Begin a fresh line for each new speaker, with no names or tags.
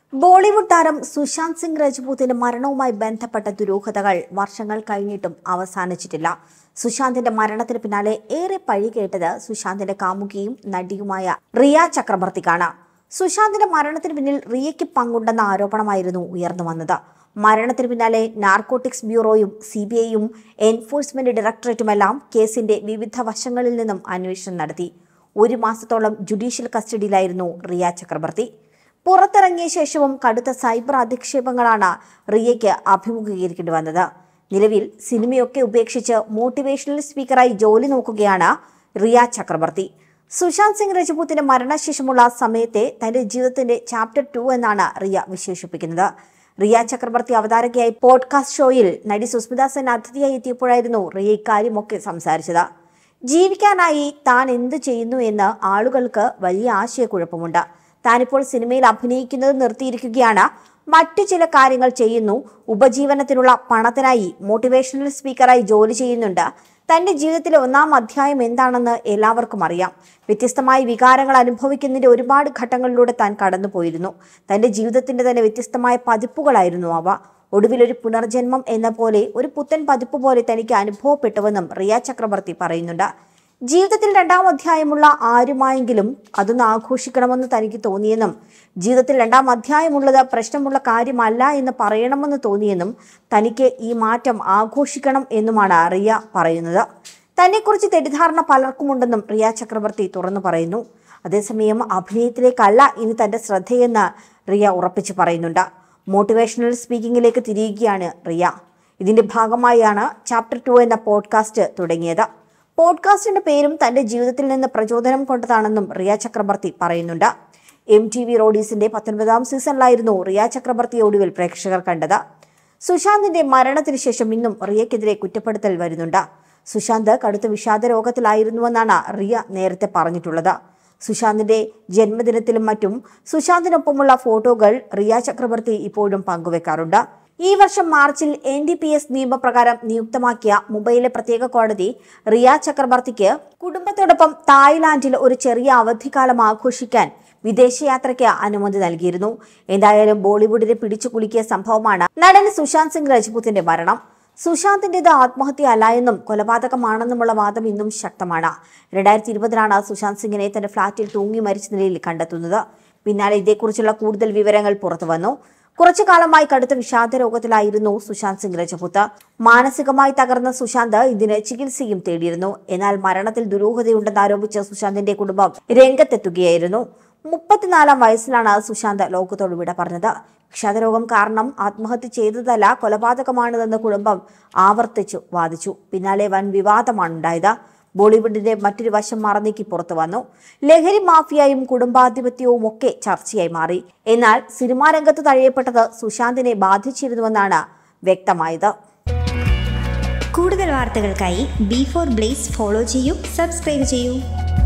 ബോളിവുഡ് താരം സുശാന്ത് സിംഗ് രജ്പൂത്തിന്റെ മരണവുമായി ബന്ധപ്പെട്ട ദുരൂഹതകൾ വർഷങ്ങൾ കഴിഞ്ഞിട്ടും അവസാനിച്ചിട്ടില്ല. സുശാന്തിന്റെ മരണത്തിന് പിന്നാലെ ഏറെ പഴി കേട്ടത് സുശാന്തിന്റെ കാമുകിയും നടിയുമായ റിയ ചക്രബർത്തിക്കാണ്. സുശാന്തിന്റെ മരണത്തിന് പിന്നിൽ റിയയ്ക്ക് പങ്കുണ്ടെന്ന ആരോപണമായിരുന്നു ഉയർന്നു വന്നത്. മരണത്തിന് പിന്നാലെ നാർക്കോട്ടിക്സ് ബ്യൂറോയും CBIയും എൻഫോഴ്സ്മെന്റ് ഡയറക്ടറേറ്റുമെല്ലാം കേസിന്റെ വിവിധ വശങ്ങളിൽ നിന്നും അന്വേഷണം നടത്തി. 1 മാസത്തോളം ജുഡീഷ്യൽ കസ്റ്റഡിയിലായിരുന്നു റിയ ചക്രബർത്തി. പുറത്തിറങ്ങിയ ശേഷവും കടുത്ത സൈബർ അധിക്ഷേപങ്ങളാണ് റിയയ്ക്ക് അഭിമുഖീകരിക്കേണ്ടി വന്നത്. നിലവിൽ സിനിമയൊക്കെ ഉപേക്ഷിച്ച് മോട്ടിവേഷണൽ സ്പീക്കറായി ജോലി നോക്കുകയാണ് റിയ ചക്രബർത്തി. സുശാന്ത് സിംഗ് രജ്പൂത്തിന്റെ മരണശേഷമുള്ള സമയത്തെ തന്റെ ജീവിതത്തിന്റെ ചാപ്റ്റർ 2 എന്നാണ് റിയ വിശേഷിപ്പിക്കുന്നത്. റിയ ചക്രബർത്തി അവതാരകയായി പോഡ്കാസ്റ്റ് ഷോയിൽ നടി സുസ്മിത സെൻ അതിഥിയായി എത്തിയപ്പോഴായിരുന്നു റിയ ഇക്കാര്യമൊക്കെ സംസാരിച്ചത്. ജീവിക്കാനായി താൻ എന്ത് ചെയ്യുന്നു എന്ന് ആളുകൾക്ക് വലിയ ആശയക്കുഴപ്പമുണ്ട്. താനിപ്പോൾ സിനിമയിൽ അഭിനയിക്കുന്നത് നിർത്തിയിരിക്കുകയാണ്. മറ്റു ചില കാര്യങ്ങൾ ചെയ്യുന്നു. ഉപജീവനത്തിനുള്ള പണത്തിനായി മോട്ടിവേഷണൽ സ്പീക്കറായി ജോലി ചെയ്യുന്നുണ്ട്. തന്റെ ജീവിതത്തിലെ 1-ാം അധ്യായം എന്താണെന്ന് എല്ലാവർക്കും അറിയാം. വ്യത്യസ്തമായ വികാരങ്ങൾ അനുഭവിക്കുന്നതിന്റെ ഒരുപാട് ഘട്ടങ്ങളിലൂടെ താൻ കടന്നുപോയിരുന്നു. തന്റെ ജീവിതത്തിന്റെ തന്നെ വ്യത്യസ്തമായ പതിപ്പുകളായിരുന്നു അവ. ഒടുവിൽ ഒരു പുനർജന്മം എന്ന പോലെ, ഒരു പുത്തൻ പതിപ്പ് പോലെ തനിക്ക് അനുഭവപ്പെട്ടുവെന്നും റിയ ചക്രബർത്തി പറയുന്നുണ്ട്. ജീവിതത്തിൽ 2-ാം അധ്യായമുള്ള ആരുമായെങ്കിലും അതൊന്ന് ആഘോഷിക്കണമെന്ന് തനിക്ക് തോന്നിയെന്നും ജീവിതത്തിൽ 2-ാം അധ്യായമുള്ളത് പ്രശ്നമുള്ള കാര്യമല്ല എന്ന് പറയണമെന്ന് തോന്നിയെന്നും തനിക്ക് ഈ മാറ്റം ആഘോഷിക്കണം എന്നുമാണ് റിയ പറയുന്നത്. തന്നെക്കുറിച്ച് തെറ്റിദ്ധാരണ പലർക്കുമുണ്ടെന്നും റിയ ചക്രബർത്തി തുറന്നു പറയുന്നു. അതേസമയം അഭിനയത്തിലേക്കല്ല ഇനി തന്റെ ശ്രദ്ധയെന്ന് റിയ ഉറപ്പിച്ചു പറയുന്നുണ്ട്. മോട്ടിവേഷണൽ സ്പീക്കിങ്ങിലേക്ക് തിരിയുകയാണ് റിയ. ഇതിന്റെ ഭാഗമായാണ് ചാപ്റ്റർ 2 എന്ന പോഡ്കാസ്റ്റ് തുടങ്ങിയത്. പോഡ്കാസ്റ്റിന്റെ പേരും തന്റെ ജീവിതത്തിൽ നിന്ന് പ്രചോദനം കൊണ്ടതാണെന്നും റിയ ചക്രബർത്തി പറയുന്നുണ്ട്. MTV റോഡീസിന്റെ 19-ാം സീസണിലായിരുന്നു റിയ ചക്രബർത്തിയെ ഒടുവിൽ പ്രേക്ഷകർ കണ്ടത്. സുശാന്തിന്റെ മരണത്തിന് ശേഷം ഇന്നും റിയക്കെതിരെ കുറ്റപ്പെടുത്തൽ വരുന്നുണ്ട്. സുശാന്ത് കടുത്ത വിഷാദ രോഗത്തിലായിരുന്നുവെന്നാണ് റിയ നേരത്തെ പറഞ്ഞിട്ടുള്ളത്. സുശാന്തിന്റെ ജന്മദിനത്തിലും മറ്റും സുശാന്തിനൊപ്പമുള്ള ഫോട്ടോകൾ റിയ ചക്രബർത്തി ഇപ്പോഴും പങ്കുവെക്കാറുണ്ട്. ഈ വർഷം മാർച്ചിൽ NDPS നിയമപ്രകാരം നിയുക്തമാക്കിയ മുംബൈയിലെ പ്രത്യേക കോടതി റിയ ചക്രബർത്തിക്ക് കുടുംബത്തോടൊപ്പം തായ്ലാന്റിൽ ഒരു ചെറിയ അവധിക്കാലം ആഘോഷിക്കാൻ വിദേശയാത്രയ്ക്ക് അനുമതി നൽകിയിരുന്നു. എന്തായാലും ബോളിവുഡിനെ പിടിച്ചു കുലുക്കിയ സംഭവമാണ് നടൻ സുശാന്ത് സിംഗ് രജ്പൂത്തിന്റെ മരണം. സുശാന്തിന്റേത് ആത്മഹത്യ അല്ല എന്നും കൊലപാതകമാണെന്നുമുള്ള വാദം ഇന്നും ശക്തമാണ്. 2020-ലാണ് സുശാന്ത് സിംഗിനെ തന്റെ ഫ്ളാറ്റിൽ തൂങ്ങി മരിച്ച നിലയിൽ കണ്ടെത്തുന്നത്. പിന്നാലെ ഇതേക്കുറിച്ചുള്ള കൂടുതൽ വിവരങ്ങൾ പുറത്തു വന്നു. കുറച്ചു കാലമായി കടുത്ത വിഷാദ രോഗത്തിലായിരുന്നു സുശാന്ത് സിംഗ് രജ്പൂത്ത്. മാനസികമായി തകർന്ന സുശാന്ത് ഇതിന് ചികിത്സയും തേടിയിരുന്നു. എന്നാൽ മരണത്തിൽ ദുരൂഹതയുണ്ടെന്ന് ആരോപിച്ച് സുശാന്തിന്റെ കുടുംബം രംഗത്തെത്തുകയായിരുന്നു. 34-ാം വയസ്സിലാണ് സുശാന്ത് ലോകത്തോട് വിട പറഞ്ഞത്. വിഷാദരോഗം കാരണം ആത്മഹത്യ ചെയ്തതല്ല, കൊലപാതകമാണിതെന്ന് കുടുംബം ആവർത്തിച്ചു വാദിച്ചു. പിന്നാലെ വൻ വിവാദമാണ് ഉണ്ടായത്. ബോളിവുഡിന്റെ മറ്റൊരു വശം മറന്നേക്ക് പുറത്തു വന്നു. ലഹരി മാഫിയയും കുടുംബാധിപത്യവും ഒക്കെ ചർച്ചയായി മാറി. എന്നാൽ സിനിമാ രംഗത്ത് തഴയപ്പെട്ടത് സുശാന്തിനെ ബാധിച്ചിരുന്നുവെന്നാണ് വ്യക്തമായത്.
കൂടുതൽ വാർത്തകൾക്കായി B4 Blaze ഫോളോ ചെയ്യൂ, സബ്സ്ക്രൈബ് ചെയ്യൂ.